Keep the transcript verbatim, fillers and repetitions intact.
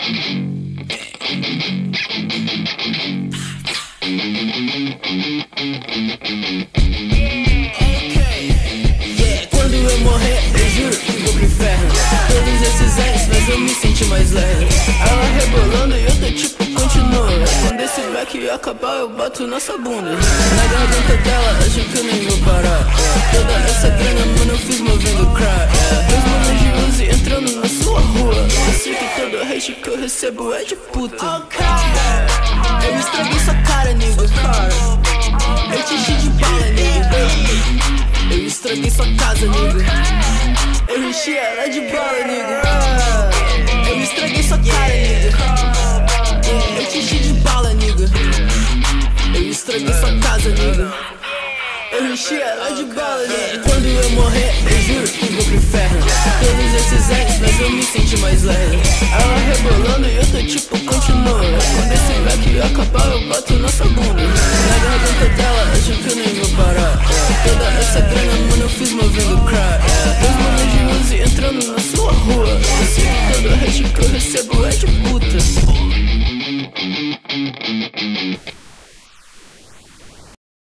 Quando eu morrer, eu juro que vou pro inferno. Todos esses anos, mas eu me senti mais leve. Ela rebolando e eu tô tipo, continua. Quando esse back acabar, eu bato nessa bunda. Na garganta dela, acho que eu nem vou parar. Toda essa grana, mano, eu fiz movendo crack. Meus manos de Uzi entrando na sua rua. Eu sei que todo hate que eu recebo é de puta. Eu estraguei sua cara, nigga. Eu te enchi de bala, nigga. Eu estraguei sua casa, nigga. Eu enchi ela de bala, nigga. Eu estraguei sua cara, nigga. Eu te enchi de bala, nigga. Eu estraguei sua casa, nigga. Eu enchi ela de bala, nigga. Quando eu morrer, eu juro que vou pro inferno. Todos esses anos, mas eu me senti mais leve. Ela rebolando e eu tô tipo, continua. Quando esse back acabar, eu bato nessa bunda. Na garganta dela, acho que eu nem vou parar. Toda essa grana, mano, eu fiz movendo crack. Meus manos de Uzi entrando na sua rua. Eu sei que todo hate que eu recebo